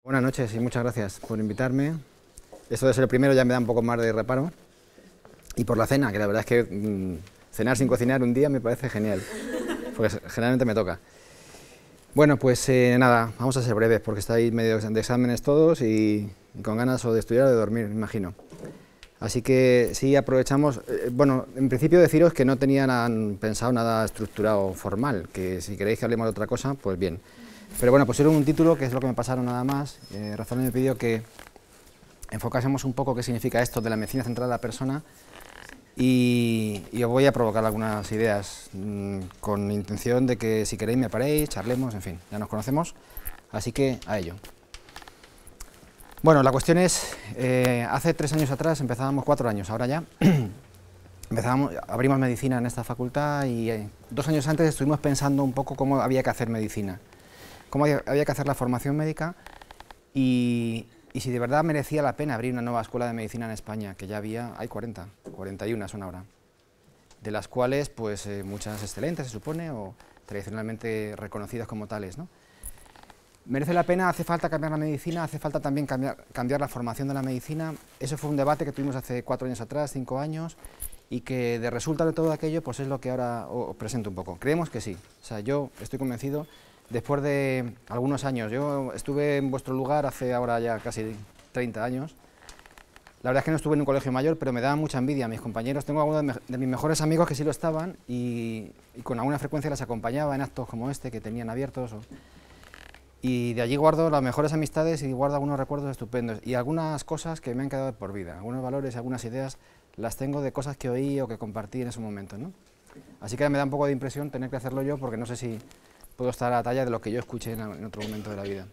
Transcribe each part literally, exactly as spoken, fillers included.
Buenas noches y muchas gracias por invitarme. Esto de ser el primero ya me da un poco más de reparo. Y por la cena, que la verdad es que mmm, cenar sin cocinar un día me parece genial, porque generalmente me toca. Bueno, pues eh, nada, vamos a ser breves, porque estáis medio de exámenes todos y, y con ganas o de estudiar o de dormir, me imagino. Así que sí aprovechamos, eh, bueno, en principio deciros que no tenían pensado nada estructurado formal, que si queréis que hablemos de otra cosa, pues bien. Pero bueno, pusieron un título, que es lo que me pasaron nada más. Eh, Rafael me pidió que enfocásemos un poco qué significa esto de la medicina centrada en la persona y, y os voy a provocar algunas ideas mmm, con intención de que si queréis me paréis, charlemos, en fin, ya nos conocemos, así que a ello. Bueno, la cuestión es, eh, hace tres años atrás empezábamos, cuatro años, ahora ya, empezábamos, abrimos medicina en esta facultad y eh, dos años antes estuvimos pensando un poco cómo había que hacer medicina, cómo había, había que hacer la formación médica y, y si de verdad merecía la pena abrir una nueva escuela de medicina en España, que ya había, hay cuarenta, cuarenta y una son ahora, de las cuales pues eh, muchas excelentes se supone o tradicionalmente reconocidas como tales, ¿no? ¿Merece la pena? ¿Hace falta cambiar la medicina? ¿Hace falta también cambiar, cambiar la formación de la medicina? Eso fue un debate que tuvimos hace cuatro años atrás, cinco años, y que de resultado de todo aquello, pues es lo que ahora os presento un poco. Creemos que sí. O sea, yo estoy convencido, después de algunos años, yo estuve en vuestro lugar hace ahora ya casi treinta años. La verdad es que no estuve en un colegio mayor, pero me daba mucha envidia a mis compañeros. Tengo algunos de, me, de mis mejores amigos que sí lo estaban, y, y con alguna frecuencia les acompañaba en actos como este, que tenían abiertos. O, Y de allí guardo las mejores amistades y guardo algunos recuerdos estupendos y algunas cosas que me han quedado por vida, algunos valores, algunas ideas, las tengo de cosas que oí o que compartí en ese momento, ¿no? Así que me da un poco de impresión tener que hacerlo yo porque no sé si puedo estar a la talla de lo que yo escuché en, en otro momento de la vida.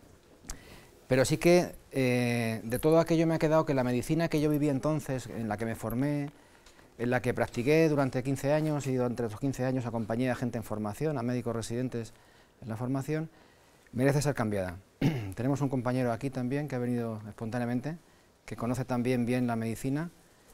Pero sí que eh, de todo aquello me ha quedado que la medicina que yo viví entonces, en la que me formé, en la que practiqué durante quince años y durante esos quince años acompañé a gente en formación, a médicos residentes en la formación, merece ser cambiada. Tenemos un compañero aquí también que ha venido espontáneamente, que conoce también bien la medicina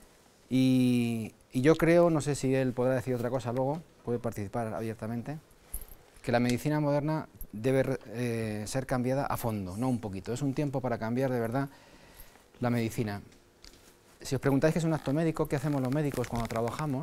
y, y yo creo, no sé si él podrá decir otra cosa luego, puede participar abiertamente, que la medicina moderna debe eh, ser cambiada a fondo, no un poquito. Es un tiempo para cambiar de verdad la medicina. Si os preguntáis qué es un acto médico, qué hacemos los médicos cuando trabajamos,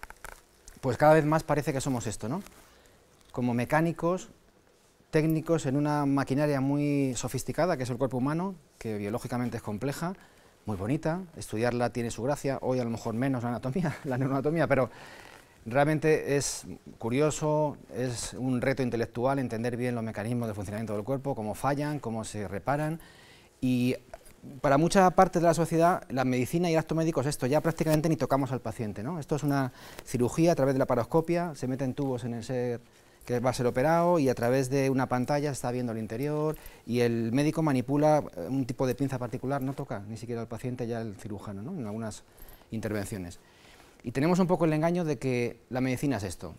pues cada vez más parece que somos esto, ¿no? Como mecánicos, técnicos en una maquinaria muy sofisticada, que es el cuerpo humano, que biológicamente es compleja, muy bonita, estudiarla tiene su gracia, hoy a lo mejor menos la anatomía, la neuroanatomía, pero realmente es curioso, es un reto intelectual entender bien los mecanismos de funcionamiento del cuerpo, cómo fallan, cómo se reparan, y para mucha parte de la sociedad, la medicina y el acto médico es esto, ya prácticamente ni tocamos al paciente, ¿no? Esto es una cirugía a través de la laparoscopia, se meten tubos en el ser que va a ser operado y a través de una pantalla está viendo el interior y el médico manipula un tipo de pinza particular, no toca ni siquiera al paciente, ya el cirujano, ¿no? En algunas intervenciones. Y tenemos un poco el engaño de que la medicina es esto,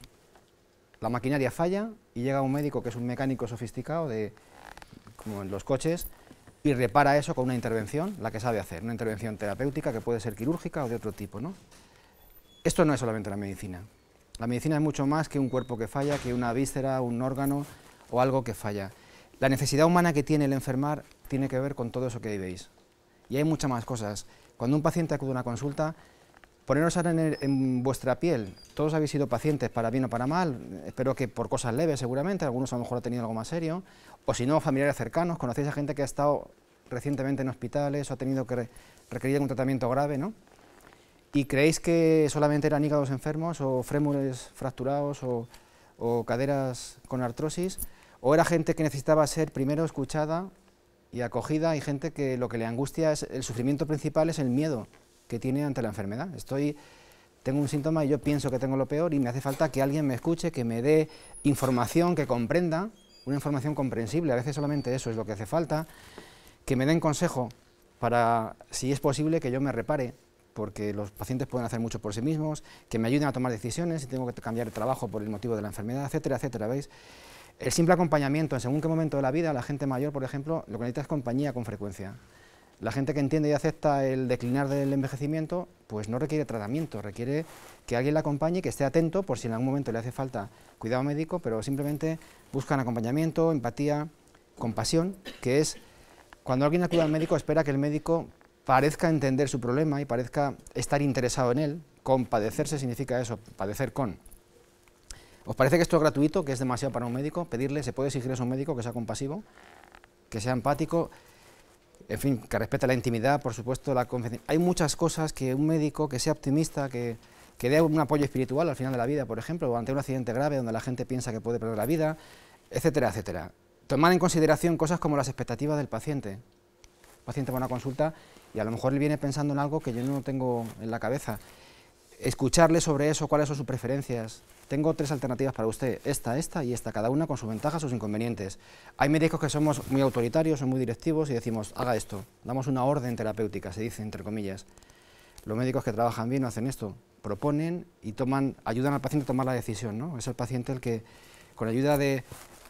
la maquinaria falla y llega un médico que es un mecánico sofisticado, de, como en los coches, y repara eso con una intervención, la que sabe hacer, una intervención terapéutica que puede ser quirúrgica o de otro tipo, ¿no? Esto no es solamente la medicina. La medicina es mucho más que un cuerpo que falla, que una víscera, un órgano o algo que falla. La necesidad humana que tiene el enfermar tiene que ver con todo eso que veis. Y hay muchas más cosas. Cuando un paciente acude a una consulta, poneros ahora en, el, en vuestra piel. Todos habéis sido pacientes para bien o para mal, espero que por cosas leves seguramente, algunos a lo mejor han tenido algo más serio, o si no, familiares cercanos, conocéis a gente que ha estado recientemente en hospitales o ha tenido que re requerir un tratamiento grave, ¿no? ¿Y creéis que solamente eran hígados enfermos o fémures fracturados o, o caderas con artrosis? ¿O era gente que necesitaba ser primero escuchada y acogida? Hay gente que lo que le angustia es, el sufrimiento principal es el miedo que tiene ante la enfermedad. Estoy, tengo un síntoma y yo pienso que tengo lo peor y me hace falta que alguien me escuche, que me dé información, que comprenda, una información comprensible, a veces solamente eso es lo que hace falta, que me den consejo para, si es posible, que yo me repare, porque los pacientes pueden hacer mucho por sí mismos, que me ayuden a tomar decisiones, si tengo que cambiar de trabajo por el motivo de la enfermedad, etcétera, etcétera, ¿veis? El simple acompañamiento, en según qué momento de la vida, la gente mayor, por ejemplo, lo que necesita es compañía con frecuencia. La gente que entiende y acepta el declinar del envejecimiento, pues no requiere tratamiento, requiere que alguien la acompañe y que esté atento por si en algún momento le hace falta cuidado médico, pero simplemente buscan acompañamiento, empatía, compasión, que es cuando alguien acude al médico espera que el médico parezca entender su problema y parezca estar interesado en él. Compadecerse significa eso, padecer con. ¿Os parece que esto es gratuito, que es demasiado para un médico? Pedirle, se puede exigir a un médico que sea compasivo, que sea empático, en fin, que respete la intimidad, por supuesto, la confidencialidad. Hay muchas cosas que un médico que sea optimista, que, que dé un apoyo espiritual al final de la vida, por ejemplo, o ante un accidente grave donde la gente piensa que puede perder la vida, etcétera, etcétera. Tomar en consideración cosas como las expectativas del paciente. El paciente va a una consulta y a lo mejor él viene pensando en algo que yo no tengo en la cabeza. Escucharle sobre eso, cuáles son sus preferencias. Tengo tres alternativas para usted, esta, esta y esta, cada una con sus ventajas, sus inconvenientes. Hay médicos que somos muy autoritarios, son muy directivos y decimos, haga esto, damos una orden terapéutica, se dice entre comillas. Los médicos que trabajan bien no hacen esto, proponen y toman, ayudan al paciente a tomar la decisión, ¿no? Es el paciente el que, con ayuda de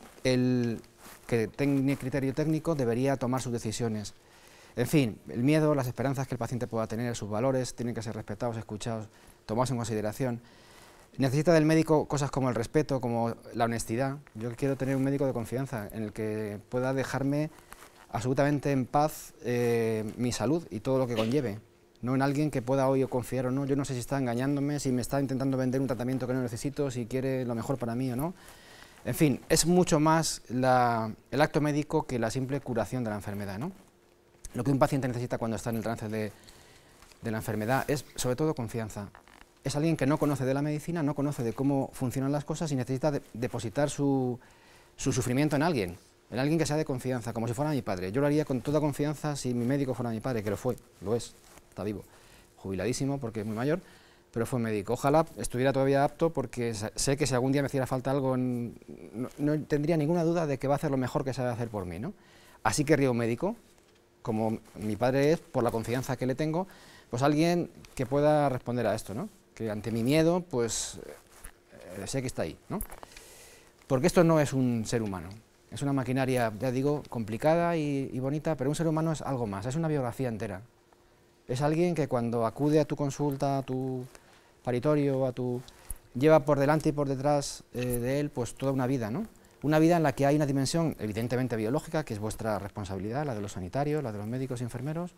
el que tiene criterio técnico, debería tomar sus decisiones. En fin, el miedo, las esperanzas que el paciente pueda tener, sus valores, tienen que ser respetados, escuchados, tomados en consideración. Necesita del médico cosas como el respeto, como la honestidad. Yo quiero tener un médico de confianza en el que pueda dejarme absolutamente en paz eh, mi salud y todo lo que conlleve. No en alguien que pueda hoy confiar o no. Yo no sé si está engañándome, si me está intentando vender un tratamiento que no necesito, si quiere lo mejor para mí o no. En fin, es mucho más la, el acto médico que la simple curación de la enfermedad, ¿no? Lo que un paciente necesita cuando está en el trance de, de la enfermedad es, sobre todo, confianza. Es alguien que no conoce de la medicina, no conoce de cómo funcionan las cosas y necesita de, depositar su, su sufrimiento en alguien, en alguien que sea de confianza, como si fuera mi padre. Yo lo haría con toda confianza si mi médico fuera mi padre, que lo fue, lo es, está vivo, jubiladísimo porque es muy mayor, pero fue médico. Ojalá estuviera todavía apto porque sé que si algún día me hiciera falta algo, no, no tendría ninguna duda de que va a hacer lo mejor que sabe hacer por mí, ¿no? Así querría un médico, como mi padre es, por la confianza que le tengo, pues alguien que pueda responder a esto, ¿no? Que ante mi miedo, pues eh, sé que está ahí, ¿no? Porque esto no es un ser humano, es una maquinaria, ya digo, complicada y, y bonita, pero un ser humano es algo más, es una biografía entera. Es alguien que cuando acude a tu consulta, a tu paritorio, a tu... lleva por delante y por detrás eh, de él, pues toda una vida, ¿no? Una vida en la que hay una dimensión evidentemente biológica, que es vuestra responsabilidad, la de los sanitarios, la de los médicos y enfermeros,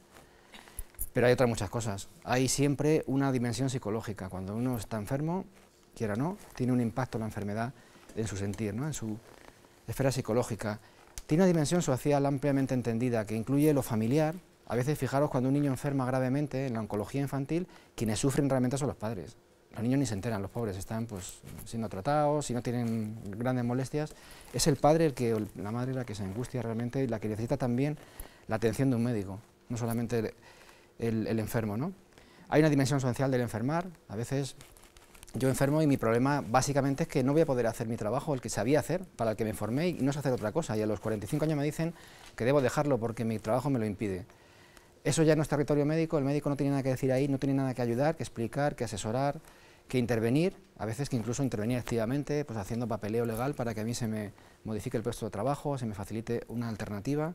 pero hay otras muchas cosas. Hay siempre una dimensión psicológica. Cuando uno está enfermo, quiera o no, tiene un impacto la enfermedad en su sentir, ¿no? En su esfera psicológica. Tiene una dimensión social ampliamente entendida que incluye lo familiar. A veces, fijaros, cuando un niño enferma gravemente en la oncología infantil, quienes sufren realmente son los padres. Los niños ni se enteran, los pobres están pues siendo tratados, si no tienen grandes molestias. Es el padre, el que, la madre la que se angustia realmente y la que necesita también la atención de un médico, no solamente el, el, el enfermo, ¿no? Hay una dimensión social del enfermar. A veces yo enfermo y mi problema básicamente es que no voy a poder hacer mi trabajo, el que sabía hacer, para el que me formé, y no sé hacer otra cosa. Y a los cuarenta y cinco años me dicen que debo dejarlo porque mi trabajo me lo impide. Eso ya no es territorio médico, el médico no tiene nada que decir ahí, no tiene nada que ayudar, que explicar, que asesorar, que intervenir, a veces que incluso intervenir activamente, pues haciendo papeleo legal para que a mí se me modifique el puesto de trabajo, se me facilite una alternativa.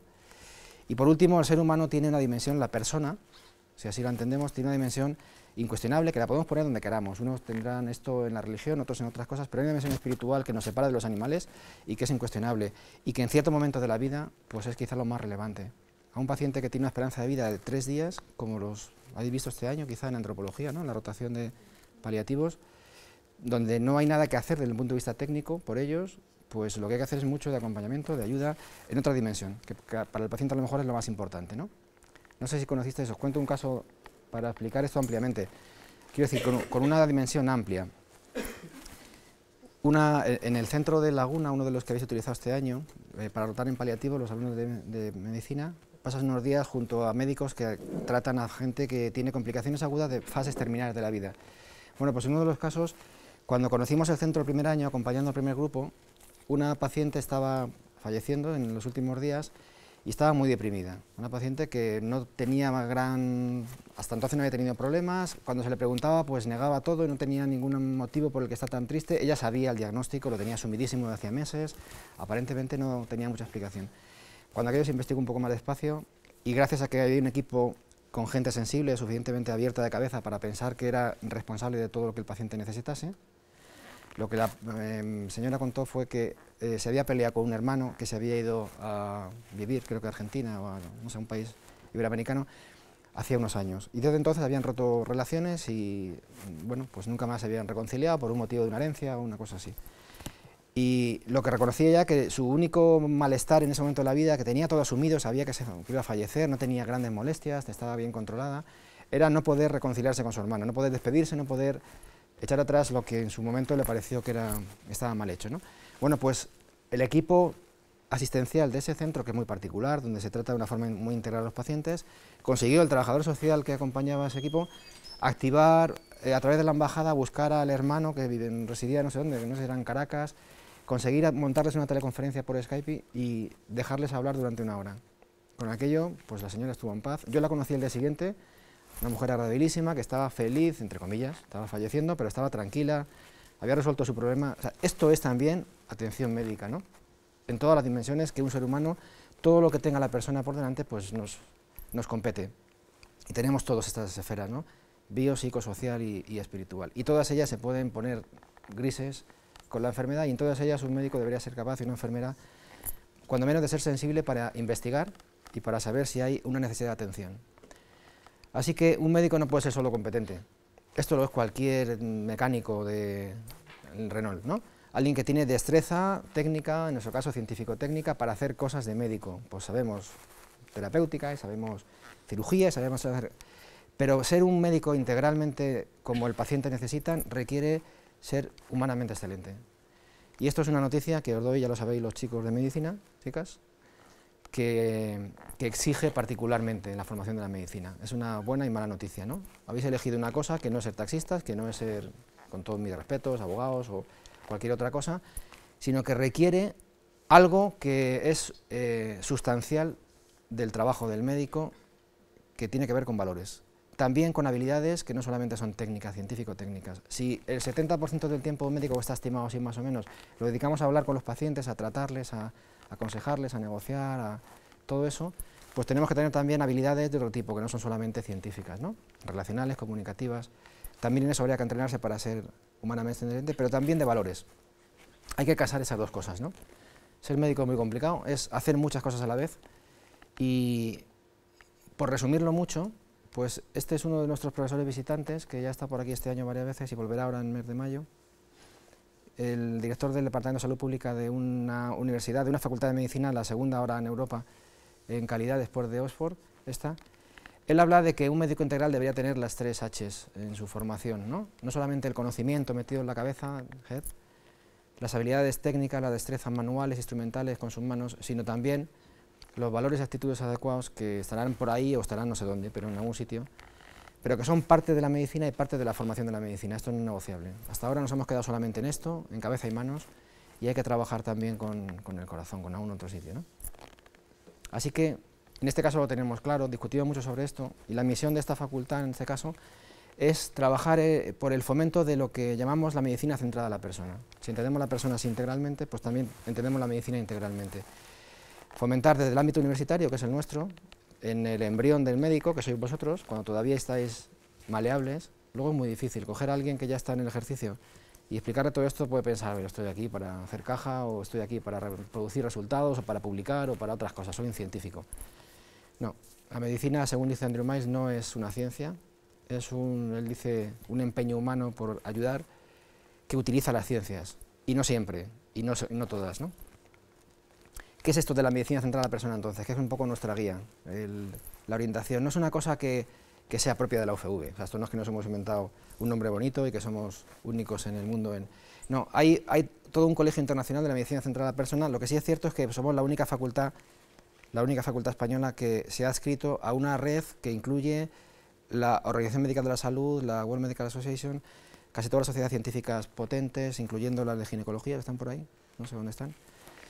Y por último, el ser humano tiene una dimensión, la persona, si así lo entendemos, tiene una dimensión incuestionable que la podemos poner donde queramos. Unos tendrán esto en la religión, otros en otras cosas, pero hay una dimensión espiritual que nos separa de los animales y que es incuestionable y que en cierto momento de la vida pues es quizá lo más relevante. A un paciente que tiene una esperanza de vida de tres días, como los habéis visto este año, quizá en antropología, ¿no? En la rotación de paliativos, donde no hay nada que hacer desde el punto de vista técnico por ellos, pues lo que hay que hacer es mucho de acompañamiento, de ayuda en otra dimensión, que para el paciente a lo mejor es lo más importante, ¿no? No sé si conocisteis, os cuento un caso para explicar esto ampliamente. Quiero decir, con, con una dimensión amplia. Una, en el centro de Laguna, uno de los que habéis utilizado este año, eh, para rotar en paliativo, los alumnos de, de medicina, pasan unos días junto a médicos que tratan a gente que tiene complicaciones agudas de fases terminales de la vida. Bueno, pues en uno de los casos, cuando conocimos el centro el primer año, acompañando al primer grupo, una paciente estaba falleciendo en los últimos días y estaba muy deprimida. Una paciente que no tenía gran... hasta entonces no había tenido problemas, cuando se le preguntaba pues negaba todo y no tenía ningún motivo por el que está tan triste. Ella sabía el diagnóstico, lo tenía asumidísimo de hacía meses, aparentemente no tenía mucha explicación. Cuando aquello se investigó un poco más despacio y gracias a que había un equipo con gente sensible, suficientemente abierta de cabeza para pensar que era responsable de todo lo que el paciente necesitase, Lo que la eh, señora contó fue que eh, se había peleado con un hermano que se había ido a vivir, creo que a Argentina o a no sé, un país iberoamericano, hacía unos años. Y desde entonces habían roto relaciones y, bueno, pues nunca más se habían reconciliado por un motivo de una herencia o una cosa así. Y lo que reconocía ya que su único malestar en ese momento de la vida, que tenía todo asumido, sabía que, se, que iba a fallecer, no tenía grandes molestias, estaba bien controlada, era no poder reconciliarse con su hermano, no poder despedirse, no poder echar atrás lo que en su momento le pareció que era, estaba mal hecho, ¿no? Bueno, pues el equipo asistencial de ese centro, que es muy particular, donde se trata de una forma muy integral a los pacientes, consiguió el trabajador social que acompañaba a ese equipo activar, eh, a través de la embajada, buscar al hermano que vive, residía no sé dónde, no sé si era en Caracas, conseguir montarles una teleconferencia por Skype y dejarles hablar durante una hora. Con aquello, pues la señora estuvo en paz. Yo la conocí el día siguiente, una mujer agradabilísima, que estaba feliz, entre comillas, estaba falleciendo, pero estaba tranquila, había resuelto su problema. O sea, esto es también atención médica, ¿no? En todas las dimensiones que un ser humano, todo lo que tenga la persona por delante, pues nos, nos compete. Y tenemos todas estas esferas, ¿no? Bio, psicosocial y, y espiritual. Y todas ellas se pueden poner grises con la enfermedad, y en todas ellas un médico debería ser capaz, y una enfermera, cuando menos, de ser sensible para investigar y para saber si hay una necesidad de atención. Así que un médico no puede ser solo competente. Esto lo es cualquier mecánico de Renault, ¿no? Alguien que tiene destreza técnica, en nuestro caso científico-técnica, para hacer cosas de médico. Pues sabemos terapéutica, y sabemos cirugía, y sabemos hacer... Pero ser un médico integralmente como el paciente necesita requiere ser humanamente excelente. Y esto es una noticia que os doy, ya lo sabéis los chicos de medicina, chicas, que, que exige particularmente la formación de la medicina. Es una buena y mala noticia, ¿no? Habéis elegido una cosa que no es ser taxistas, que no es ser, con todos mis respetos, abogados o cualquier otra cosa, sino que requiere algo que es eh, sustancial del trabajo del médico, que tiene que ver con valores. También con habilidades que no solamente son técnicas, científico-técnicas. Si el setenta por ciento del tiempo médico, está estimado así más o menos, lo dedicamos a hablar con los pacientes, a tratarles, a, a aconsejarles, a negociar, a todo eso, pues tenemos que tener también habilidades de otro tipo, que no son solamente científicas, ¿no? Relacionales, comunicativas. También en eso habría que entrenarse para ser humanamente excelente, pero también de valores. Hay que casar esas dos cosas, ¿no? Ser médico es muy complicado, es hacer muchas cosas a la vez, y por resumirlo mucho, pues este es uno de nuestros profesores visitantes, que ya está por aquí este año varias veces y volverá ahora en el mes de mayo, el director del Departamento de Salud Pública de una universidad, de una facultad de medicina, la segunda ahora en Europa en calidad después de Oxford, esta. Él habla de que un médico integral debería tener las tres H's en su formación, ¿no? No solamente el conocimiento metido en la cabeza, head, las habilidades técnicas, las destrezas manuales, instrumentales con sus manos, sino también los valores y actitudes adecuados que estarán por ahí o estarán no sé dónde, pero en algún sitio, pero que son parte de la medicina y parte de la formación de la medicina. Esto no es negociable. Hasta ahora nos hemos quedado solamente en esto, en cabeza y manos, y hay que trabajar también con, con el corazón, con algún otro sitio, ¿no? Así que, en este caso lo tenemos claro, discutimos mucho sobre esto, y la misión de esta facultad, en este caso, es trabajar eh, por el fomento de lo que llamamos la medicina centrada a la persona. Si entendemos la persona así integralmente, pues también entendemos la medicina integralmente. Fomentar desde el ámbito universitario, que es el nuestro, en el embrión del médico, que sois vosotros, cuando todavía estáis maleables, luego es muy difícil coger a alguien que ya está en el ejercicio y explicarle todo esto. Puede pensar, a ver, estoy aquí para hacer caja, o estoy aquí para producir resultados, o para publicar, o para otras cosas, soy un científico. No, la medicina, según dice Andrew Miles, no es una ciencia, es un, él dice, un empeño humano por ayudar, que utiliza las ciencias, y no siempre, y no, no todas, ¿no? ¿Qué es esto de la medicina centrada a la persona, entonces? Que es un poco nuestra guía, el, la orientación. No es una cosa que, que sea propia de la U F V, o sea, esto no es que nos hemos inventado un nombre bonito y que somos únicos en el mundo. En, no, hay, hay todo un colegio internacional de la medicina centrada a la persona. Lo que sí es cierto es que somos la única facultad, la única facultad española que se ha adscrito a una red que incluye la Organización Médica de la Salud, la World Medical Association, casi todas las sociedades científicas potentes, incluyendo las de ginecología, que están por ahí, no sé dónde están.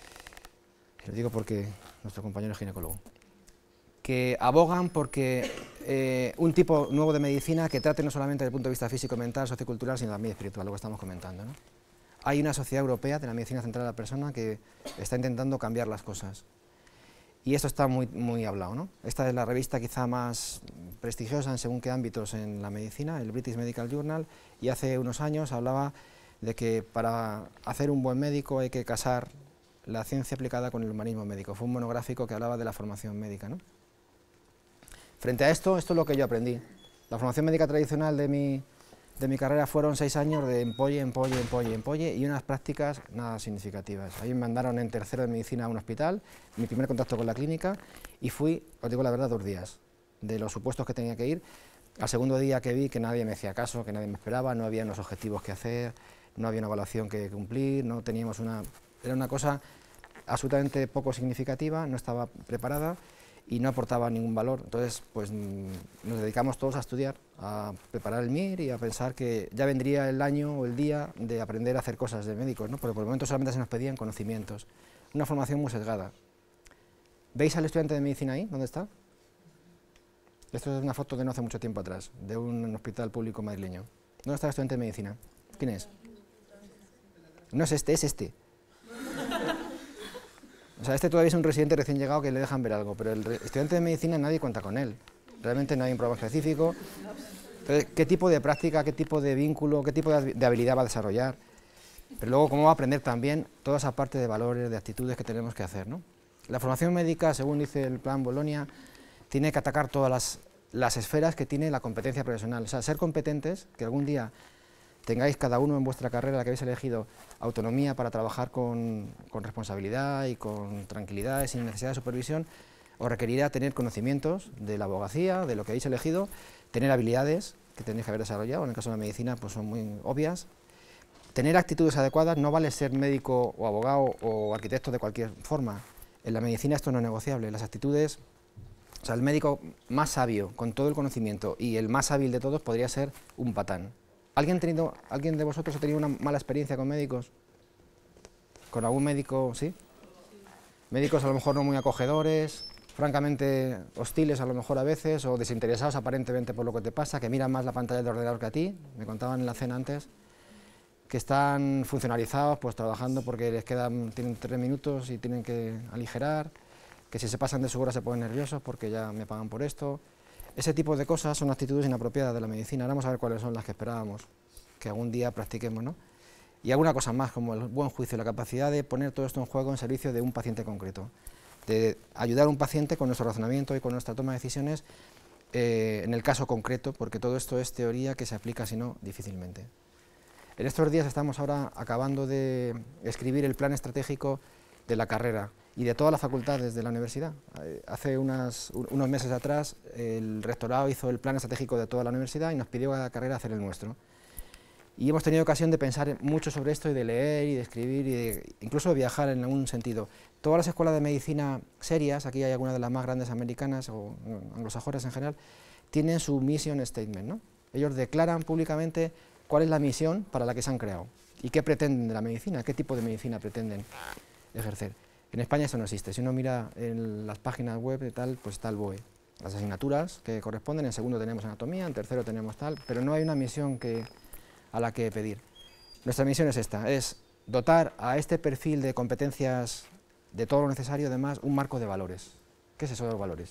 Les digo porque nuestro compañero es ginecólogo, que abogan porque eh, un tipo nuevo de medicina que trate no solamente desde el punto de vista físico, mental, sociocultural, sino también espiritual, lo que estamos comentando, ¿no? Hay una sociedad europea de la medicina centrada a la persona que está intentando cambiar las cosas. Y esto está muy, muy hablado, ¿no? Esta es la revista quizá más prestigiosa en según qué ámbitos en la medicina, el British Medical Journal, y hace unos años hablaba de que para hacer un buen médico hay que casar la ciencia aplicada con el humanismo médico. Fue un monográfico que hablaba de la formación médica, ¿no? Frente a esto, esto es lo que yo aprendí. La formación médica tradicional de mi, de mi carrera fueron seis años de empolle, empolle, empolle, empolle y unas prácticas nada significativas. Ahí me mandaron en tercero de medicina a un hospital, mi primer contacto con la clínica, y fui, os digo la verdad, dos días. De los supuestos que tenía que ir, al segundo día que vi que nadie me hacía caso, que nadie me esperaba, no había unos objetivos que hacer, no había una evaluación que cumplir, no teníamos una... Era una cosa absolutamente poco significativa, no estaba preparada y no aportaba ningún valor. Entonces, pues nos dedicamos todos a estudiar, a preparar el M I R y a pensar que ya vendría el año o el día de aprender a hacer cosas de médicos, ¿no? Porque por el momento solamente se nos pedían conocimientos. Una formación muy sesgada. ¿Veis al estudiante de medicina ahí? ¿Dónde está? Esto es una foto de no hace mucho tiempo atrás, de un hospital público madrileño. ¿Dónde está el estudiante de medicina? ¿Quién es? No es este, es este. O sea, este todavía es un residente recién llegado que le dejan ver algo, pero el estudiante de medicina nadie cuenta con él. Realmente no hay un programa específico. Entonces, ¿qué tipo de práctica, qué tipo de vínculo, qué tipo de habilidad va a desarrollar? Pero luego, ¿cómo va a aprender también toda esa parte de valores, de actitudes que tenemos que hacer, ¿no? La formación médica, según dice el plan Bolonia, tiene que atacar todas las, las esferas que tiene la competencia profesional. O sea, ser competentes, que algún día tengáis cada uno en vuestra carrera, la que habéis elegido, autonomía para trabajar con, con responsabilidad y con tranquilidad y sin necesidad de supervisión, os requerirá tener conocimientos de la abogacía, de lo que habéis elegido, tener habilidades que tenéis que haber desarrollado, en el caso de la medicina pues son muy obvias, tener actitudes adecuadas. No vale ser médico o abogado o arquitecto de cualquier forma. En la medicina esto no es negociable, las actitudes, o sea, el médico más sabio, con todo el conocimiento y el más hábil de todos podría ser un patán. ¿Alguien, tenido, ¿Alguien de vosotros ha tenido una mala experiencia con médicos? ¿Con algún médico, sí? Médicos a lo mejor no muy acogedores, francamente hostiles a lo mejor a veces, o desinteresados aparentemente por lo que te pasa, que miran más la pantalla del ordenador que a ti. Me contaban en la cena antes que están funcionalizados, pues trabajando porque les quedan, tienen tres minutos y tienen que aligerar, que si se pasan de su hora se ponen nerviosos porque ya me pagan por esto. Ese tipo de cosas son actitudes inapropiadas de la medicina. Ahora vamos a ver cuáles son las que esperábamos que algún día practiquemos, ¿no? Y alguna cosa más, como el buen juicio, la capacidad de poner todo esto en juego en servicio de un paciente concreto, de ayudar a un paciente con nuestro razonamiento y con nuestra toma de decisiones eh, en el caso concreto, porque todo esto es teoría que se aplica, si no, difícilmente. En estos días estamos ahora acabando de escribir el plan estratégico de la carrera y de todas las facultades de la universidad. Hace unas, unos meses atrás el rectorado hizo el plan estratégico de toda la universidad y nos pidió a la carrera hacer el nuestro. Y hemos tenido ocasión de pensar mucho sobre esto y de leer y de escribir y de, incluso de viajar en algún sentido. Todas las escuelas de medicina serias, aquí hay algunas de las más grandes americanas o anglosajonas en general, tienen su mission statement, ¿no? Ellos declaran públicamente cuál es la misión para la que se han creado y qué pretenden de la medicina, qué tipo de medicina pretenden ejercer. En España eso no existe. Si uno mira en las páginas web y tal, pues está el B O E. Las asignaturas que corresponden, en segundo tenemos anatomía, en tercero tenemos tal, pero no hay una misión que, a la que pedir. Nuestra misión es esta, es dotar a este perfil de competencias de todo lo necesario, además, un marco de valores. ¿Qué es eso de los valores?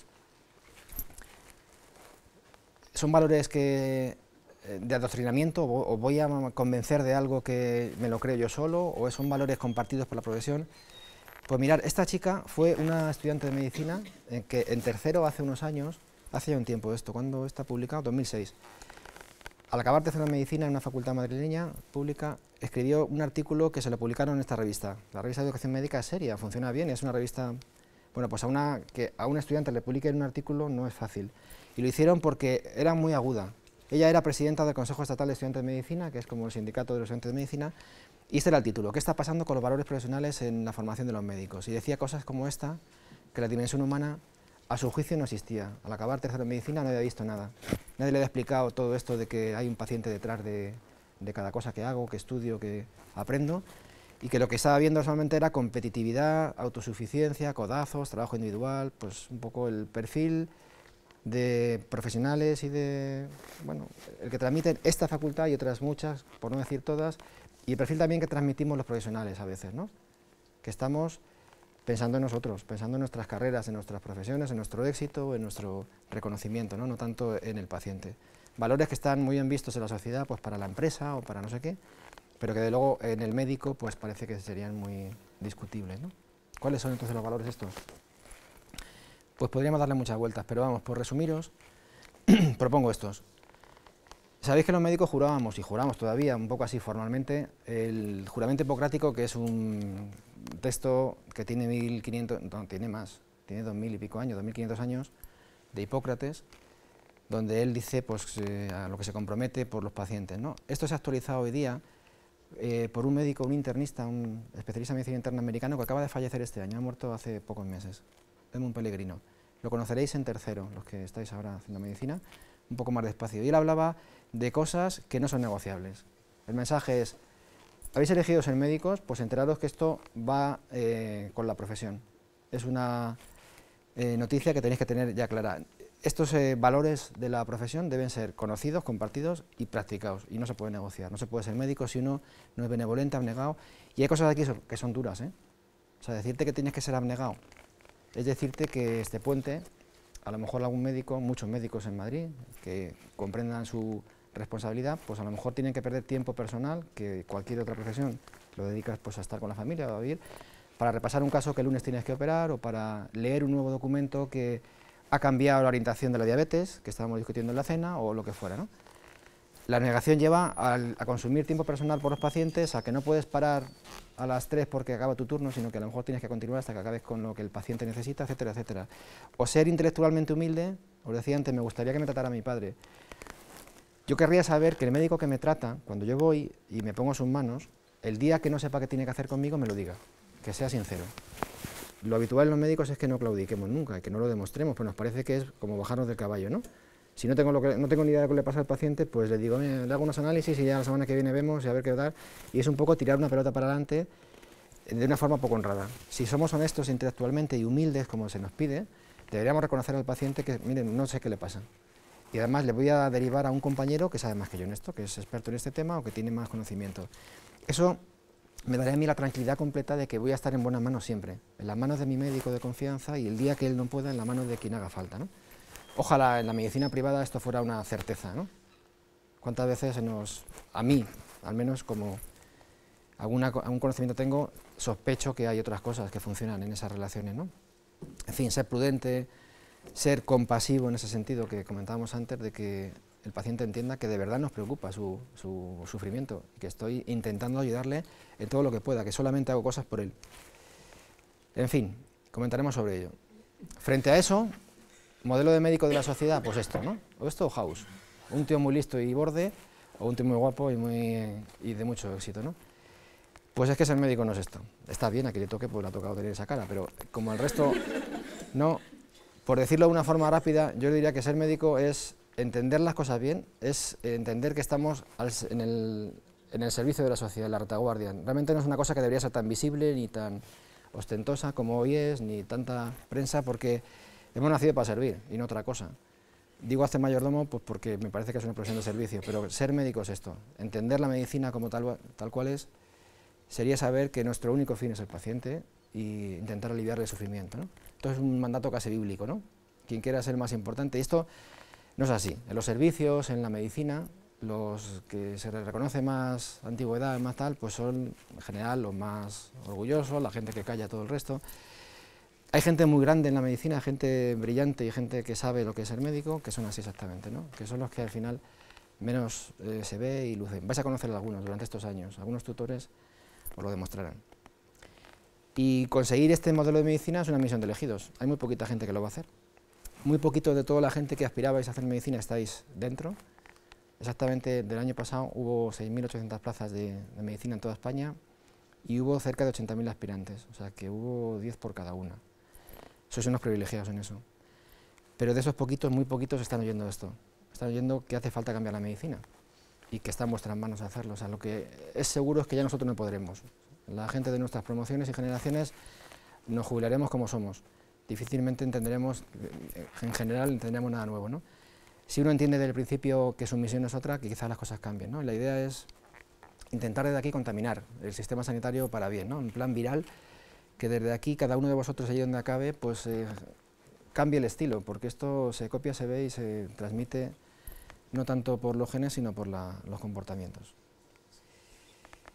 Son valores que de adoctrinamiento, o voy a convencer de algo que me lo creo yo solo, o son valores compartidos por la profesión. Pues mirar, esta chica fue una estudiante de medicina en que en tercero hace unos años, hace ya un tiempo esto, ¿cuándo está publicado? dos mil seis. Al acabar tercero de medicina en una facultad madrileña pública, escribió un artículo que se lo publicaron en esta revista. La revista de educación médica es seria, funciona bien, es una revista... Bueno, pues a una, que a un estudiante le publiquen un artículo no es fácil. Y lo hicieron porque era muy aguda. Ella era presidenta del Consejo Estatal de Estudiantes de Medicina, que es como el sindicato de los estudiantes de medicina, y este era el título: ¿qué está pasando con los valores profesionales en la formación de los médicos? Y decía cosas como esta, que la dimensión humana a su juicio no existía. Al acabar tercero de medicina no había visto nada. Nadie le había explicado todo esto de que hay un paciente detrás de, de cada cosa que hago, que estudio, que aprendo, y que lo que estaba viendo solamente era competitividad, autosuficiencia, codazos, trabajo individual, pues un poco el perfil de profesionales y de, bueno, el que transmiten esta facultad y otras muchas, por no decir todas, y el perfil también que transmitimos los profesionales a veces, ¿no? Que estamos pensando en nosotros, pensando en nuestras carreras, en nuestras profesiones, en nuestro éxito, en nuestro reconocimiento, ¿no? No tanto en el paciente. Valores que están muy bien vistos en la sociedad, pues para la empresa o para no sé qué, pero que de luego en el médico pues parece que serían muy discutibles, ¿no? ¿Cuáles son entonces los valores estos? Pues podríamos darle muchas vueltas, pero vamos, por resumiros, propongo estos. Sabéis que los médicos jurábamos, y juramos todavía, un poco así formalmente, el juramento hipocrático, que es un texto que tiene mil quinientos, no, tiene más, tiene dos mil y pico años, dos mil quinientos años, de Hipócrates, donde él dice pues, eh, a lo que se compromete por los pacientes, ¿no? Esto se ha actualizado hoy día eh, por un médico, un internista, un especialista en medicina interna americano que acaba de fallecer este año, ha muerto hace pocos meses, Edmund Pellegrino. Lo conoceréis en tercero, los que estáis ahora haciendo medicina, un poco más despacio. Y él hablaba de cosas que no son negociables. El mensaje es, ¿habéis elegido ser médicos? Pues enteraros que esto va eh, con la profesión. Es una eh, noticia que tenéis que tener ya clara. Estos eh, valores de la profesión deben ser conocidos, compartidos y practicados, y no se puede negociar. No se puede ser médico si uno no es benevolente, abnegado, y hay cosas aquí que son duras, ¿eh? O sea, decirte que tienes que ser abnegado es decirte que este puente, a lo mejor algún médico, muchos médicos en Madrid, que comprendan su responsabilidad, pues a lo mejor tienen que perder tiempo personal, que cualquier otra profesión lo dedicas pues a estar con la familia o a vivir, para repasar un caso que el lunes tienes que operar, o para leer un nuevo documento que ha cambiado la orientación de la diabetes, que estábamos discutiendo en la cena, o lo que fuera, ¿no? La negación lleva al, a consumir tiempo personal por los pacientes, a que no puedes parar a las tres porque acaba tu turno, sino que a lo mejor tienes que continuar hasta que acabes con lo que el paciente necesita, etcétera, etcétera. O ser intelectualmente humilde, os decía antes, me gustaría que me tratara mi padre. Yo querría saber que el médico que me trata, cuando yo voy y me pongo en sus manos, el día que no sepa qué tiene que hacer conmigo, me lo diga, que sea sincero. Lo habitual en los médicos es que no claudiquemos nunca, que no lo demostremos, pues nos parece que es como bajarnos del caballo, ¿no? Si no tengo, lo que, no tengo ni idea de lo que le pasa al paciente, pues le digo, le hago unos análisis y ya la semana que viene vemos y a ver qué tal. Y es un poco tirar una pelota para adelante de una forma poco honrada. Si somos honestos intelectualmente y humildes, como se nos pide, deberíamos reconocer al paciente que, miren, no sé qué le pasa. Y además le voy a derivar a un compañero que sabe más que yo en esto, que es experto en este tema o que tiene más conocimiento. Eso me daría a mí la tranquilidad completa de que voy a estar en buenas manos siempre, en las manos de mi médico de confianza y el día que él no pueda, en las manos de quien haga falta, ¿no? Ojalá en la medicina privada esto fuera una certeza, ¿no? ¿Cuántas veces se nos, a mí, al menos como alguna, algún conocimiento tengo, sospecho que hay otras cosas que funcionan en esas relaciones, ¿no? En fin, ser prudente, ser compasivo en ese sentido que comentábamos antes, de que el paciente entienda que de verdad nos preocupa su, su sufrimiento y que estoy intentando ayudarle en todo lo que pueda, que solamente hago cosas por él. En fin, comentaremos sobre ello. Frente a eso, modelo de médico de la sociedad, pues esto, ¿no? O esto o House, un tío muy listo y borde, o un tío muy guapo y, muy, y de mucho éxito, ¿no? Pues es que ser médico no es esto. Está bien, a quien le toque, pues le ha tocado tener esa cara, pero como el resto, no. Por decirlo de una forma rápida, yo diría que ser médico es entender las cosas bien, es entender que estamos al, en, el, en el servicio de la sociedad, en la retaguardia. Realmente no es una cosa que debería ser tan visible ni tan ostentosa como hoy es, ni tanta prensa, porque hemos nacido para servir y no otra cosa. Digo hacer mayordomo pues porque me parece que es una profesión de servicio, pero ser médico es esto. Entender la medicina como tal, tal cual es, sería saber que nuestro único fin es el paciente e intentar aliviarle el sufrimiento, ¿no? Esto es un mandato casi bíblico, ¿no? Quien quiera ser más importante. Y esto no es así. En los servicios, en la medicina, los que se les reconoce más antigüedad, más tal, pues son en general los más orgullosos, la gente que calla a todo el resto. Hay gente muy grande en la medicina, gente brillante y gente que sabe lo que es ser médico, que son así exactamente, ¿no? Que son los que al final menos eh, se ve y lucen. Vais a conocer a algunos durante estos años, algunos tutores os lo demostrarán. Y conseguir este modelo de medicina es una misión de elegidos. Hay muy poquita gente que lo va a hacer. Muy poquito de toda la gente que aspirabais a hacer medicina estáis dentro. Exactamente del año pasado hubo seis mil ochocientas plazas de, de medicina en toda España y hubo cerca de ochenta mil aspirantes, o sea que hubo diez por cada una. Sois unos privilegiados en eso. Pero de esos poquitos, muy poquitos están oyendo esto. Están oyendo que hace falta cambiar la medicina y que está en vuestras manos hacerlo. O sea, lo que es seguro es que ya nosotros no podremos. La gente de nuestras promociones y generaciones nos jubilaremos como somos. Difícilmente entenderemos, en general, entenderemos nada nuevo, ¿no? Si uno entiende desde el principio que su misión es otra, que quizás las cosas cambien, ¿no? La idea es intentar desde aquí contaminar el sistema sanitario para bien, ¿no? En plan viral, que desde aquí cada uno de vosotros, allí donde acabe, pues eh, cambie el estilo, porque esto se copia, se ve y se transmite no tanto por los genes, sino por la, los comportamientos.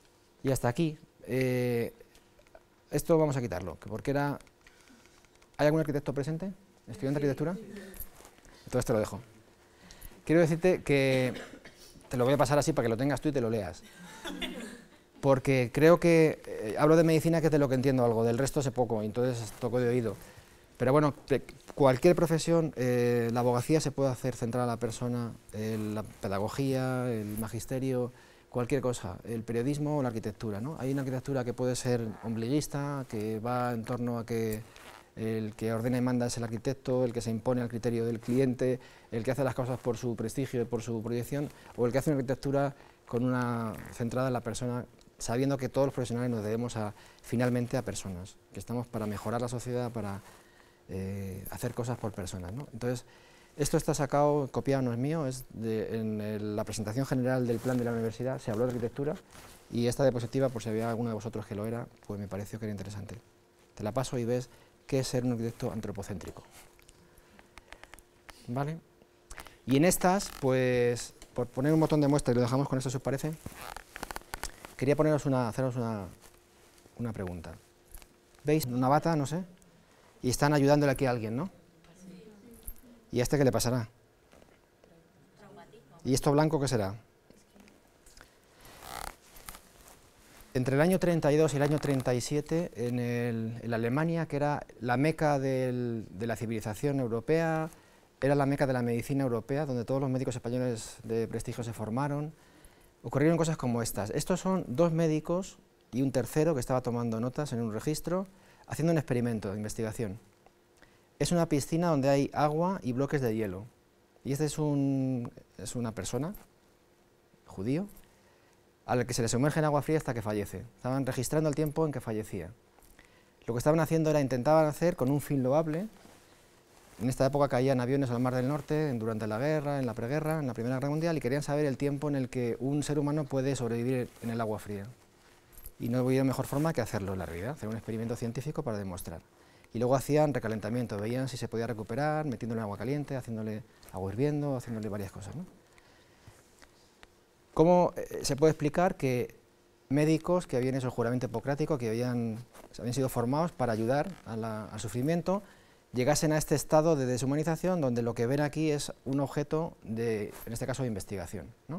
Y hasta aquí. Eh, esto vamos a quitarlo, porque era... ¿Hay algún arquitecto presente? ¿Estudiante de arquitectura? Entonces te lo dejo. Quiero decirte que te lo voy a pasar así para que lo tengas tú y te lo leas. Porque creo que, eh, hablo de medicina, que es de lo que entiendo algo, del resto sé poco, entonces toco de oído. Pero bueno, cualquier profesión, eh, la abogacía se puede hacer centrada a la persona, eh, la pedagogía, el magisterio, cualquier cosa, el periodismo o la arquitectura, ¿no? Hay una arquitectura que puede ser ombliguista, que va en torno a que el que ordena y manda es el arquitecto, el que se impone al criterio del cliente, el que hace las cosas por su prestigio y por su proyección, o el que hace una arquitectura con una centrada en la persona, sabiendo que todos los profesionales nos debemos a, finalmente a personas, que estamos para mejorar la sociedad, para eh, hacer cosas por personas, ¿no? Entonces, esto está sacado, copiado, no es mío, es de, en el, la presentación general del plan de la universidad, se habló de arquitectura, y esta diapositiva, por si había alguno de vosotros que lo era, pues me pareció que era interesante. Te la paso y ves qué es ser un arquitecto antropocéntrico. ¿Vale? Y en estas, pues, por poner un botón de muestra y lo dejamos con esto, si os parece, quería poneros una, haceros una, una pregunta. ¿Veis una bata, no sé? Y están ayudándole aquí a alguien, ¿no? ¿Y a este qué le pasará? ¿Y esto blanco qué será? Entre el año treinta y dos y el año treinta y siete, en, el, en la Alemania, que era la meca del, de la civilización europea, era la meca de la medicina europea, donde todos los médicos españoles de prestigio se formaron, ocurrieron cosas como estas. Estos son dos médicos y un tercero que estaba tomando notas en un registro, haciendo un experimento de investigación. Es una piscina donde hay agua y bloques de hielo. Y este es, un, es una persona, judío, al que se le sumerge en agua fría hasta que fallece. Estaban registrando el tiempo en que fallecía. Lo que estaban haciendo era, intentaban hacer con un fin loable. En esta época caían aviones al Mar del Norte, durante la guerra, en la preguerra, en la Primera Guerra Mundial, y querían saber el tiempo en el que un ser humano puede sobrevivir en el agua fría. Y no había mejor forma que hacerlo en la realidad, hacer un experimento científico para demostrar. Y luego hacían recalentamiento, veían si se podía recuperar, metiéndole agua caliente, haciéndole agua hirviendo, haciéndole varias cosas, ¿no? ¿Cómo eh, se puede explicar que médicos que habían hecho el juramento hipocrático, que habían, habían sido formados para ayudar a la, al sufrimiento, llegasen a este estado de deshumanización donde lo que ven aquí es un objeto de, en este caso, de investigación, ¿no?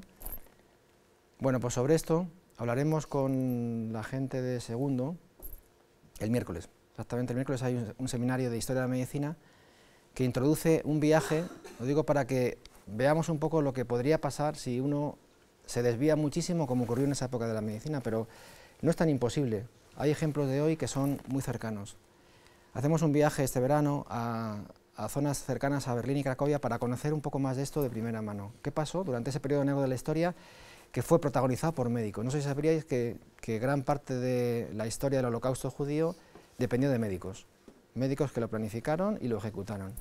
Bueno, pues sobre esto hablaremos con la gente de segundo el miércoles. Exactamente el miércoles hay un, un seminario de Historia de la Medicina que introduce un viaje, lo digo para que veamos un poco lo que podría pasar si uno se desvía muchísimo, como ocurrió en esa época de la medicina, pero no es tan imposible. Hay ejemplos de hoy que son muy cercanos. Hacemos un viaje este verano a, a zonas cercanas a Berlín y Cracovia para conocer un poco más de esto de primera mano. ¿Qué pasó durante ese periodo negro de la historia que fue protagonizado por médicos? No sé si sabríais que, que gran parte de la historia del Holocausto judío dependió de médicos, médicos que lo planificaron y lo ejecutaron.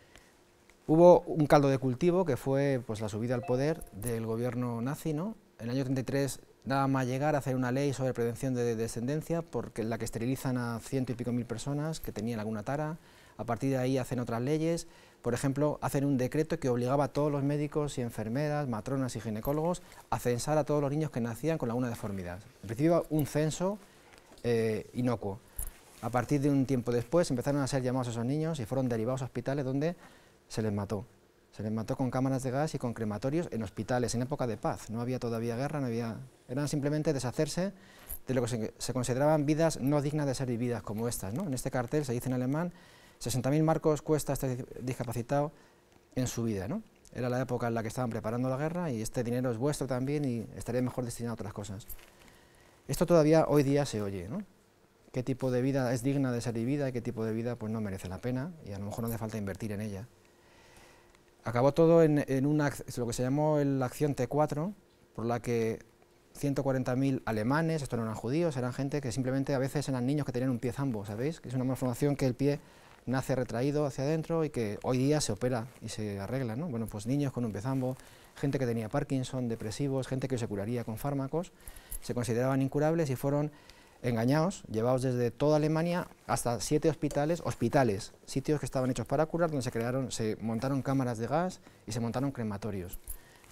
Hubo un caldo de cultivo que fue pues, la subida al poder del gobierno nazi, ¿no? En el año treinta y tres nada más llegar a hacer una ley sobre prevención de descendencia, porque en la que esterilizan a ciento y pico mil personas que tenían alguna tara. A partir de ahí hacen otras leyes, por ejemplo, hacen un decreto que obligaba a todos los médicos y enfermeras, matronas y ginecólogos a censar a todos los niños que nacían con alguna deformidad. En principio, un censo eh, inocuo. A partir de un tiempo después empezaron a ser llamados a esos niños y fueron derivados a hospitales donde se les mató. Se les mató con cámaras de gas y con crematorios en hospitales, en época de paz. No había todavía guerra, no había... eran simplemente deshacerse de lo que se, se consideraban vidas no dignas de ser vividas como estas, ¿no? En este cartel se dice en alemán, sesenta mil marcos cuesta este discapacitado en su vida, ¿no? Era la época en la que estaban preparando la guerra y este dinero es vuestro también y estaría mejor destinado a otras cosas. Esto todavía hoy día se oye, ¿no? Qué tipo de vida es digna de ser vivida y qué tipo de vida pues, no merece la pena y a lo mejor no hace falta invertir en ella. Acabó todo en, en una, lo que se llamó la acción T cuatro, por la que ciento cuarenta mil alemanes, estos no eran judíos, eran gente que simplemente a veces eran niños que tenían un pie zambo, ¿sabéis? Que es una malformación que el pie nace retraído hacia adentro y que hoy día se opera y se arregla, ¿no? Bueno, pues niños con un pie zambo, gente que tenía Parkinson, depresivos, gente que se curaría con fármacos, se consideraban incurables y fueron engañados, llevados desde toda Alemania hasta siete hospitales, hospitales, sitios que estaban hechos para curar, donde se crearon, se montaron cámaras de gas y se montaron crematorios.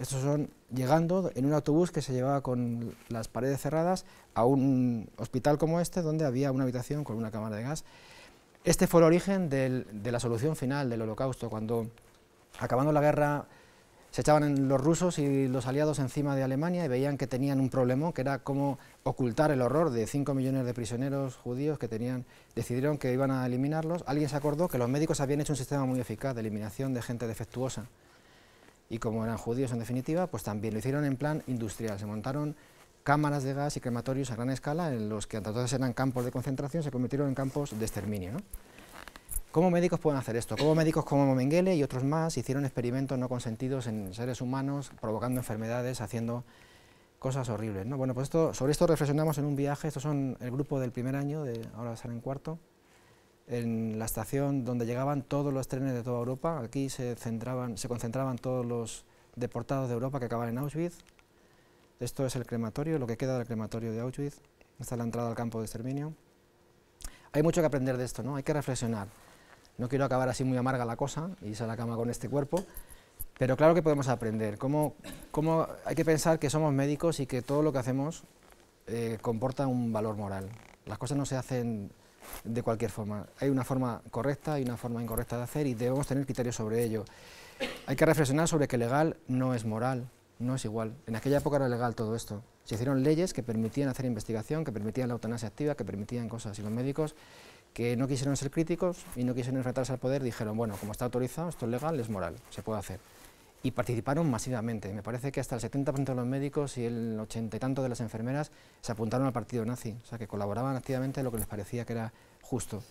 Estos son llegando en un autobús que se llevaba con las paredes cerradas a un hospital como este, donde había una habitación con una cámara de gas. Este fue el origen del, de la solución final del Holocausto, cuando, acabando la guerra, se echaban en los rusos y los aliados encima de Alemania y veían que tenían un problema, que era cómo ocultar el horror de cinco millones de prisioneros judíos que tenían. Decidieron que iban a eliminarlos. Alguien se acordó que los médicos habían hecho un sistema muy eficaz de eliminación de gente defectuosa, y como eran judíos en definitiva, pues también lo hicieron en plan industrial. Se montaron cámaras de gas y crematorios a gran escala, en los que entonces eran campos de concentración, se convirtieron en campos de exterminio, ¿no? ¿Cómo médicos pueden hacer esto? ¿Cómo médicos como Mengele y otros más hicieron experimentos no consentidos en seres humanos, provocando enfermedades, haciendo cosas horribles, ¿no? Bueno, pues esto, sobre esto reflexionamos en un viaje. Estos son el grupo del primer año, de, ahora salen en cuarto, en la estación donde llegaban todos los trenes de toda Europa. Aquí se, centraban, se concentraban todos los deportados de Europa que acaban en Auschwitz. Esto es el crematorio, lo que queda del crematorio de Auschwitz. Esta es la entrada al campo de exterminio. Hay mucho que aprender de esto, ¿no? Hay que reflexionar. No quiero acabar así muy amarga la cosa, irse a la cama con este cuerpo, pero claro que podemos aprender. ¿Cómo, cómo hay que pensar que somos médicos y que todo lo que hacemos eh, comporta un valor moral? Las cosas no se hacen de cualquier forma. Hay una forma correcta y una forma incorrecta de hacer y debemos tener criterios sobre ello. Hay que reflexionar sobre que legal no es moral, no es igual. En aquella época era legal todo esto. Se hicieron leyes que permitían hacer investigación, que permitían la eutanasia activa, que permitían cosas, y los médicos, que no quisieron ser críticos y no quisieron enfrentarse al poder, dijeron, bueno, como está autorizado, esto es legal, es moral, se puede hacer. Y participaron masivamente. Me parece que hasta el setenta por ciento de los médicos y el ochenta y tanto de las enfermeras se apuntaron al partido nazi, o sea, que colaboraban activamente en lo que les parecía que era justo.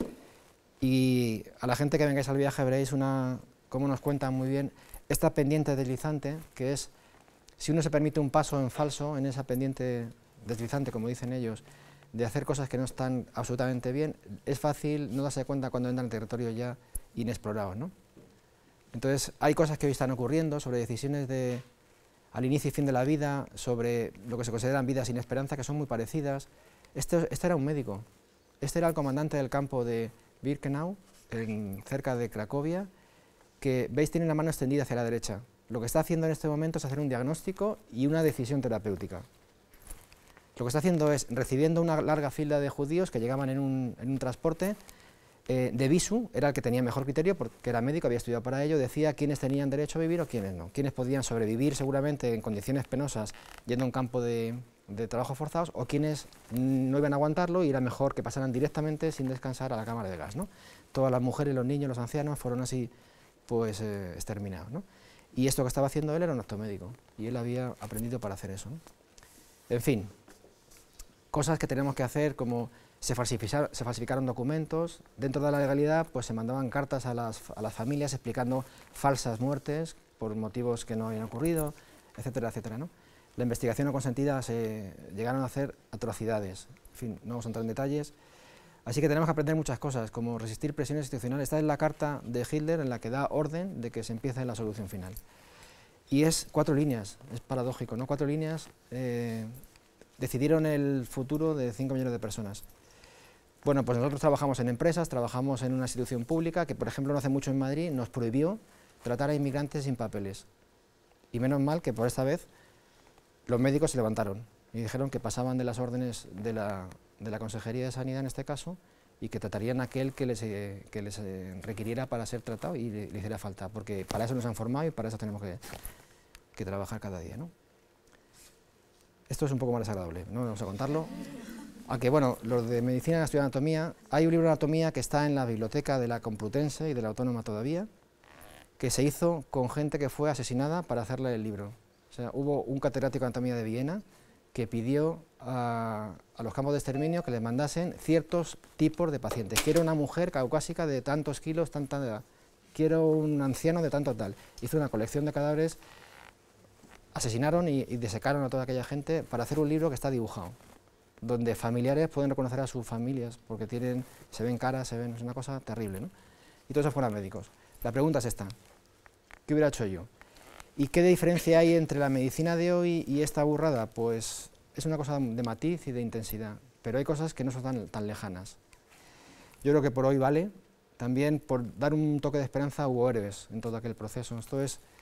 Y a la gente que vengáis al viaje veréis una, cómo nos cuentan muy bien esta pendiente deslizante, que es, si uno se permite un paso en falso en esa pendiente deslizante, como dicen ellos, de hacer cosas que no están absolutamente bien, es fácil no darse cuenta cuando entran en territorios ya inexplorados, ¿no? Entonces, hay cosas que hoy están ocurriendo sobre decisiones de, al inicio y fin de la vida, sobre lo que se consideran vidas sin esperanza, que son muy parecidas. Este, este era un médico, este era el comandante del campo de Birkenau, en, cerca de Cracovia, que, veis, tiene la mano extendida hacia la derecha. Lo que está haciendo en este momento es hacer un diagnóstico y una decisión terapéutica. Lo que está haciendo es recibiendo una larga fila de judíos que llegaban en un, en un transporte eh, de Visu, era el que tenía mejor criterio porque era médico, había estudiado para ello, decía quiénes tenían derecho a vivir o quiénes no, quiénes podían sobrevivir seguramente en condiciones penosas yendo a un campo de, de trabajo forzados o quienes no iban a aguantarlo y era mejor que pasaran directamente sin descansar a la cámara de gas, ¿no? Todas las mujeres, los niños, los ancianos fueron así pues eh, exterminados, ¿no? Y esto que estaba haciendo él era un acto médico y él había aprendido para hacer eso, ¿no? En fin, cosas que tenemos que hacer, como se, falsificar, se falsificaron documentos, dentro de la legalidad pues se mandaban cartas a las, a las familias explicando falsas muertes por motivos que no habían ocurrido, etcétera, etcétera, ¿no? La investigación no consentida, se llegaron a hacer atrocidades, en fin, no vamos a entrar en detalles, así que tenemos que aprender muchas cosas, como resistir presiones institucionales. Esta es la carta de Hitler en la que da orden de que se empiece la solución final. Y es cuatro líneas, es paradójico, ¿no? Cuatro líneas eh, decidieron el futuro de cinco millones de personas. Bueno, pues nosotros trabajamos en empresas, trabajamos en una institución pública que, por ejemplo, no hace mucho en Madrid, nos prohibió tratar a inmigrantes sin papeles. Y menos mal que por esta vez los médicos se levantaron y dijeron que pasaban de las órdenes de la, de la Consejería de Sanidad, en este caso, y que tratarían a aquel que les, eh, que les eh, requiriera para ser tratado y le, le hiciera falta, porque para eso nos han formado y para eso tenemos que, que trabajar cada día, ¿no? Esto es un poco más desagradable, no vamos a contarlo. Aunque, bueno, los de Medicina, Estudio de Anatomía, hay un libro de anatomía que está en la biblioteca de la Complutense y de la Autónoma todavía, que se hizo con gente que fue asesinada para hacerle el libro. O sea, hubo un catedrático de anatomía de Viena que pidió a, a los campos de exterminio que les mandasen ciertos tipos de pacientes. Quiero una mujer caucásica de tantos kilos, tanta edad. Quiero un anciano de tanto tal. Hizo una colección de cadáveres, asesinaron y, y desecaron a toda aquella gente para hacer un libro que está dibujado, donde familiares pueden reconocer a sus familias, porque tienen, se ven caras, se ven, es una cosa terrible, ¿no? Y todos esos fueron médicos. La pregunta es esta: ¿qué hubiera hecho yo? ¿Y qué diferencia hay entre la medicina de hoy y esta burrada? Pues es una cosa de matiz y de intensidad, pero hay cosas que no son tan, tan lejanas. Yo creo que por hoy vale. También por dar un toque de esperanza hubo héroes en todo aquel proceso. Esto es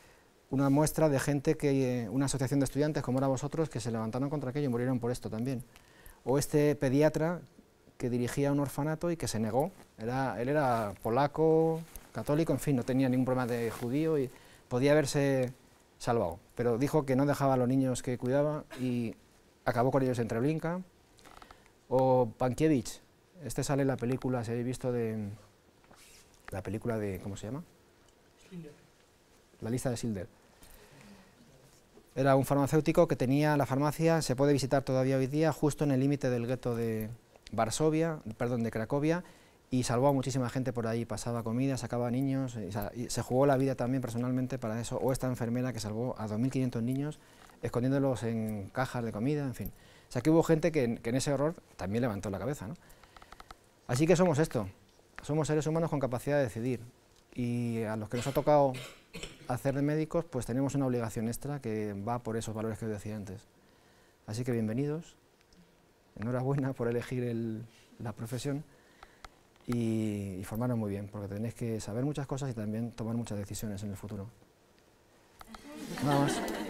una muestra de gente, que una asociación de estudiantes, como era vosotros, que se levantaron contra aquello y murieron por esto también. O este pediatra que dirigía un orfanato y que se negó. Era, él era polaco, católico, en fin, no tenía ningún problema de judío y podía haberse salvado, pero dijo que no dejaba a los niños que cuidaba y acabó con ellos en Treblinka. O Pankiewicz, este sale en la película, si habéis visto, de la película de, ¿cómo se llama? Schindler. La lista de Schindler. Era un farmacéutico que tenía la farmacia, se puede visitar todavía hoy día, justo en el límite del gueto de Varsovia, perdón, de Cracovia, y salvó a muchísima gente por ahí, pasaba comida, sacaba niños, y, y se jugó la vida también personalmente para eso. O esta enfermera que salvó a dos mil quinientos niños, escondiéndolos en cajas de comida, en fin. O sea, que hubo gente que, que en ese horror también levantó la cabeza, ¿no? Así que somos esto, somos seres humanos con capacidad de decidir, y a los que nos ha tocado hacer de médicos, pues tenemos una obligación extra que va por esos valores que os decía antes. Así que bienvenidos, enhorabuena por elegir el, la profesión, y, y formaros muy bien, porque tenéis que saber muchas cosas y también tomar muchas decisiones en el futuro. Nada más.